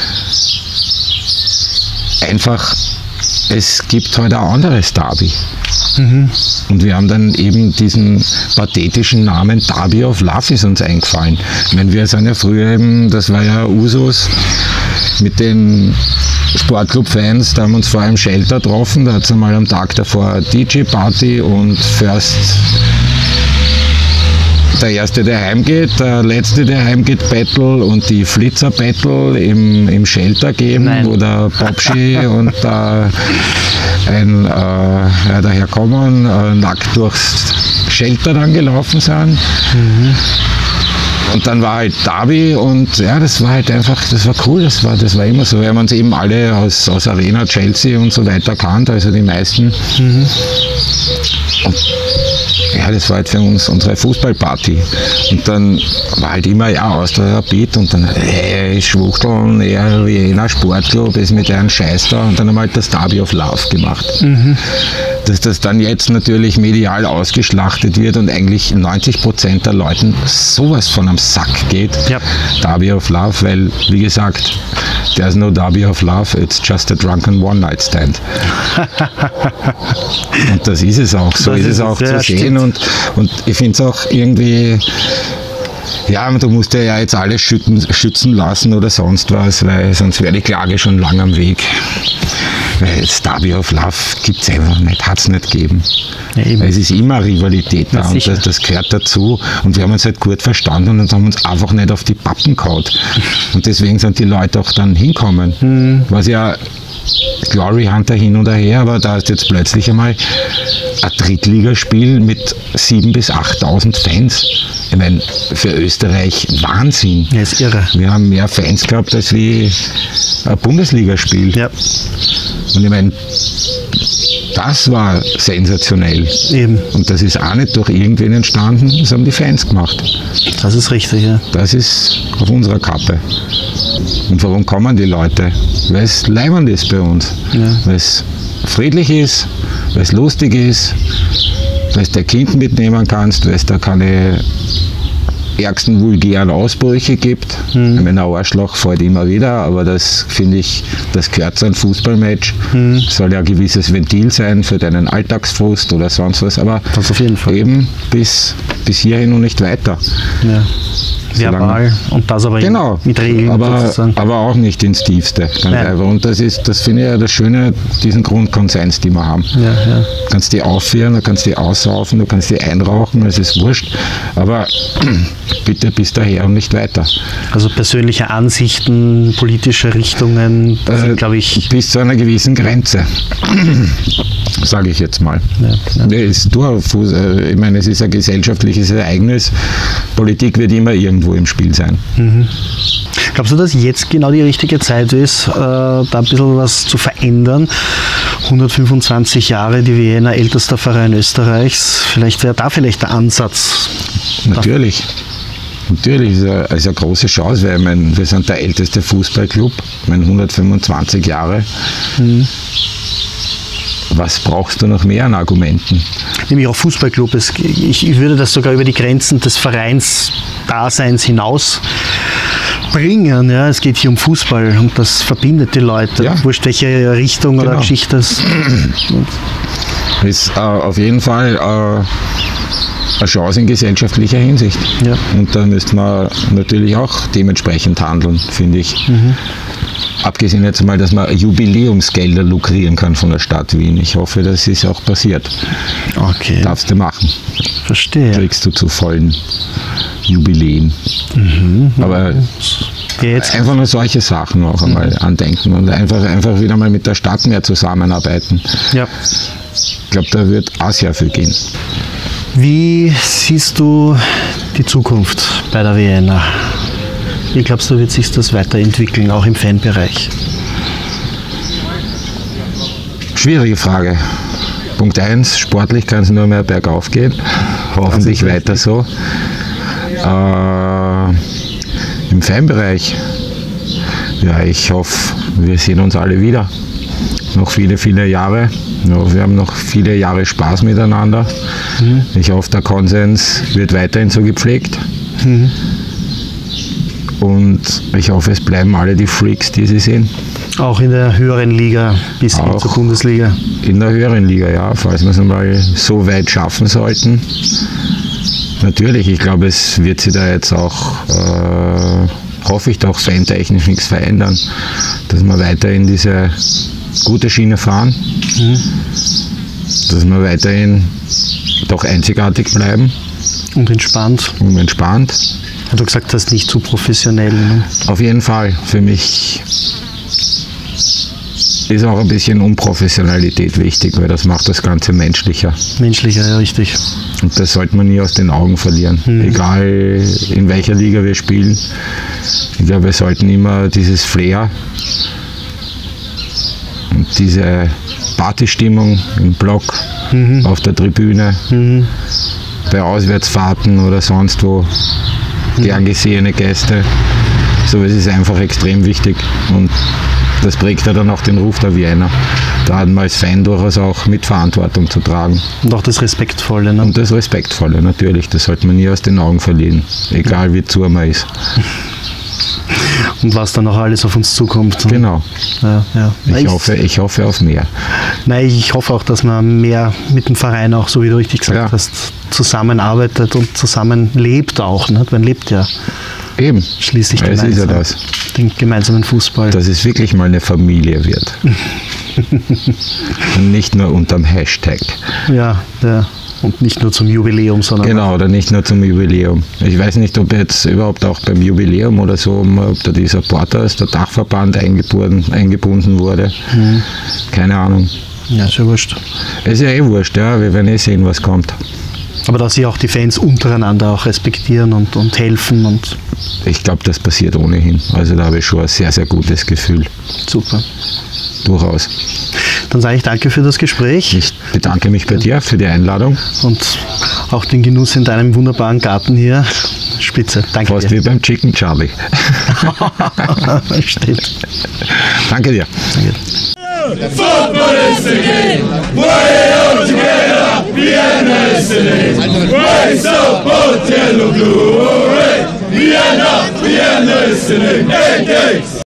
Speaker 2: Einfach, es gibt heute ein anderes Derby. Mhm. Und wir haben dann eben diesen pathetischen Namen Derby of Love ist uns eingefallen. Ich meine, wir sind ja früher eben, das war ja Usus, mit den Sportclub-Fans, da haben wir uns vor einem Shelter getroffen, da hat es einmal am Tag davor DJ-Party und first der Erste, der heimgeht, der Letzte, der heimgeht, Battle und die Flitzer-Battle im Shelter geben, wo der Popschi und daherkommen, nackt durchs Shelter dann gelaufen sind. Mhm. Und dann war halt Derby und ja, das war halt einfach, das war cool, das war immer so. Wir haben uns eben alle aus Arena, Chelsea und so weiter kannt, also die meisten. Mhm. Und ja, das war halt für uns unsere Fußballparty. Und dann war halt immer, Austria Rapid und dann, Schwuchteln, Wiener Sportclub ist mit einem Scheiß da und dann haben wir halt das Derby of Love gemacht. Mhm. dass das dann jetzt natürlich medial ausgeschlachtet wird und eigentlich 90% der Leuten sowas von am Sack geht.
Speaker 1: Ja.
Speaker 2: Derby of Love, weil, wie gesagt, there's no Derby of Love, it's just a drunken One-Night-Stand. Und das ist es auch, so ist es auch zu sehen. Und ich finde es auch irgendwie, ja, du musst ja jetzt alles schützen lassen oder sonst was, weil sonst wäre die Klage schon lang am Weg. Weil das Derby of Love gibt es einfach nicht, hat es nicht gegeben. Ja, es ist immer Rivalität da und das gehört dazu. Und wir haben uns halt gut verstanden und haben uns einfach nicht auf die Pappen gehauen. Und deswegen sind die Leute auch dann hinkommen. Was ja Glory Hunter hin und her, aber da ist jetzt plötzlich einmal ein Drittligaspiel mit 7.000 bis 8.000 Fans. Ich meine, für Österreich Wahnsinn.
Speaker 1: Ja, ist irre.
Speaker 2: Wir haben mehr Fans gehabt als wie ein Bundesligaspiel.
Speaker 1: Ja.
Speaker 2: Und ich meine, das war sensationell.
Speaker 1: Eben.
Speaker 2: Und das ist auch nicht durch irgendwen entstanden, das haben die Fans gemacht.
Speaker 1: Das ist richtig, ja.
Speaker 2: Das ist auf unserer Kappe. Und warum kommen die Leute? Weil es leibend ist bei uns. Ja. Weil es friedlich ist, weil es lustig ist, weil es der Kind mitnehmen kannst, weil es da keine ärgsten vulgären Ausbrüche gibt. Ich meine, ein Arschloch fällt immer wieder, aber das finde ich, das gehört zu einem Fußballmatch. Soll ja ein gewisses Ventil sein für deinen Alltagsfrust oder sonst was, aber
Speaker 1: das auf jeden Fall.
Speaker 2: Eben bis hierhin und nicht weiter.
Speaker 1: Ja. Verbal und das aber
Speaker 2: genau,
Speaker 1: mit Regeln
Speaker 2: aber auch nicht ins Tiefste. Ganz einfach. Und das finde ich ja das Schöne, diesen Grundkonsens, den wir haben.
Speaker 1: Ja, ja.
Speaker 2: Du kannst die aufführen, du kannst die aussaufen, du kannst die einrauchen, es ist wurscht, aber bitte bis daher und nicht weiter.
Speaker 1: Also persönliche Ansichten, politische Richtungen, glaube ich...
Speaker 2: Bis zu einer gewissen Grenze, sage ich jetzt mal. Ja, ja. Ich meine, es ist ein gesellschaftliches Ereignis, Politik wird immer irgendwo im Spiel sein.
Speaker 1: Glaubst du, dass jetzt genau die richtige Zeit ist, da ein bisschen was zu verändern? 125 Jahre, die Wiener, ältester Verein Österreichs, vielleicht wäre da der Ansatz.
Speaker 2: Natürlich. Natürlich ist es eine große Chance, weil wir sind der älteste Fußballclub, 125 Jahre. Was brauchst du noch mehr an Argumenten?
Speaker 1: Nämlich auch Fußballclub. Ich würde das sogar über die Grenzen des Vereinsdaseins hinaus bringen. Ja, es geht hier um Fußball und das verbindet die Leute.
Speaker 2: Ja.
Speaker 1: Wurscht, welche Richtung oder Geschichte das
Speaker 2: ist. Auf jeden Fall eine Chance in gesellschaftlicher Hinsicht. Ja. Und da müsste man natürlich auch dementsprechend handeln, finde ich. Abgesehen jetzt mal, dass man Jubiläumsgelder lukrieren kann von der Stadt Wien. Ich hoffe, das ist auch passiert.
Speaker 1: Okay.
Speaker 2: Darfst du machen.
Speaker 1: Verstehe.
Speaker 2: Kriegst du zu vollen Jubiläen. Aber einfach nur solche Sachen noch einmal andenken und einfach wieder mal mit der Stadt mehr zusammenarbeiten.
Speaker 1: Ja.
Speaker 2: Ich glaube, da wird auch sehr viel gehen.
Speaker 1: Wie siehst du die Zukunft bei der Vienna? Wie glaubst du, wird sich das weiterentwickeln, auch im Fanbereich?
Speaker 2: Schwierige Frage. Punkt 1, sportlich kann es nur mehr bergauf gehen. Hoffentlich weiter so. Im Fanbereich, ja, ich hoffe, wir sehen uns alle wieder. Noch viele, viele Jahre. Ja, wir haben noch viele Jahre Spaß miteinander. Ich hoffe, der Konsens wird weiterhin so gepflegt. Und ich hoffe, es bleiben alle die Freaks, die sie sind.
Speaker 1: Auch in der höheren Liga bis hin zur Bundesliga?
Speaker 2: In der höheren Liga, ja, falls wir es einmal so weit schaffen sollten. Natürlich, ich glaube, es wird sich da jetzt auch, hoffe ich, auch fantechnisch nichts verändern, dass wir weiterhin diese gute Schiene fahren, dass wir weiterhin doch einzigartig bleiben.
Speaker 1: Und entspannt.
Speaker 2: Und entspannt.
Speaker 1: Wie du gesagt hast, nicht zu professionell. Ne?
Speaker 2: Auf jeden Fall. Für mich ist auch ein bisschen Unprofessionalität wichtig, weil das macht das Ganze menschlicher.
Speaker 1: Menschlicher, ja, richtig.
Speaker 2: Und das sollte man nie aus den Augen verlieren. Egal in welcher Liga wir spielen. Ich glaube, wir sollten immer dieses Flair und diese Partystimmung im Block, auf der Tribüne, bei Auswärtsfahrten oder sonst wo, gern gesehene Gäste, Sowas ist einfach extrem wichtig und das prägt ja dann auch den Ruf der Vienna. Da hat man als Fan durchaus auch mit Verantwortung zu tragen.
Speaker 1: Und auch das Respektvolle. Ne?
Speaker 2: Und das Respektvolle, natürlich. Das sollte man nie aus den Augen verlieren, egal wie zu man ist.
Speaker 1: Und was dann noch alles auf uns zukommt.
Speaker 2: Genau.
Speaker 1: Ja, ja.
Speaker 2: Ich hoffe auf mehr.
Speaker 1: Nein, ich hoffe auch, dass man mehr mit dem Verein auch, so wie du richtig gesagt hast, zusammenarbeitet und zusammenlebt auch. Ne? Man lebt ja
Speaker 2: Eben.
Speaker 1: Schließlich
Speaker 2: gemeinsam ist ja das.
Speaker 1: Den gemeinsamen Fußball.
Speaker 2: Dass es wirklich mal eine Familie wird. Und nicht nur unterm Hashtag.
Speaker 1: Ja, ja. Und nicht nur zum Jubiläum, sondern...
Speaker 2: Genau, oder nicht nur zum Jubiläum. Ich weiß nicht, ob jetzt überhaupt auch beim Jubiläum oder so, ob da dieser Porters, der Dachverband eingebunden wurde. Keine Ahnung.
Speaker 1: Ja, ist ja wurscht.
Speaker 2: Ist ja eh wurscht, ja. Wir werden eh sehen, was kommt.
Speaker 1: Aber dass sich auch die Fans untereinander auch respektieren und helfen und...
Speaker 2: Ich glaube, das passiert ohnehin. Also da habe ich schon ein sehr, sehr gutes Gefühl.
Speaker 1: Super.
Speaker 2: Durchaus.
Speaker 1: Dann sage ich danke für das Gespräch.
Speaker 2: Ich bedanke mich bei dir für die Einladung.
Speaker 1: Und auch den Genuss in deinem wunderbaren Garten hier. Spitze. Danke
Speaker 2: Fast
Speaker 1: dir.
Speaker 2: wie beim Chicken Charlie.
Speaker 1: Stimmt.
Speaker 2: Danke dir.
Speaker 1: Danke.
Speaker 3: Football is the game. Way out together. Vienna is the name. Way support yellow blue. Vienna, Vienna is the name. Hey, hey.